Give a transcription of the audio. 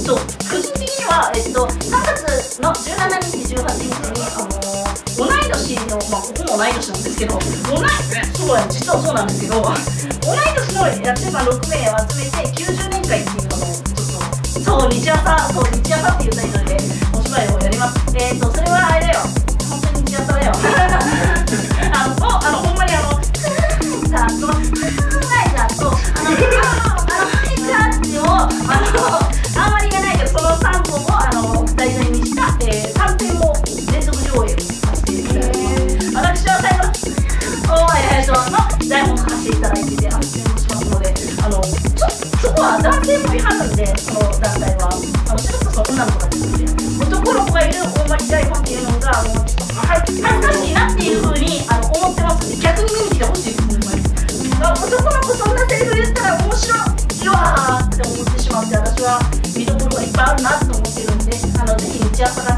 個人的には、3月の17日、18日に、同い年の、まあ、ここも同い年なんですけど、そうや、実はそうなんですけど、同い年のやってた6名を集めて、90年会っていうのを、ちょっと、そう、日朝っていうタイトルでお芝居をやります。それはあれだよ、本当に日朝だよ。ほんまにさあ、その、あんまり言えないけど、その3本を題材にした3編も連続上映をさせていただきます。私は最後の台本を書かせていただいてて、出演もしますので、そこは男性もいはるんで、その団体は。それこそ女の子たちで、男の子がいる大巻台本っていうのが、恥ずかしいなっていうふうに思ってますので、逆に見に来てほしいと思います。男の子そんなセリフ言ったら面白いわーって思ってしまって、私は見どころがいっぱいあるなと思ってるんで、ぜひ日朝が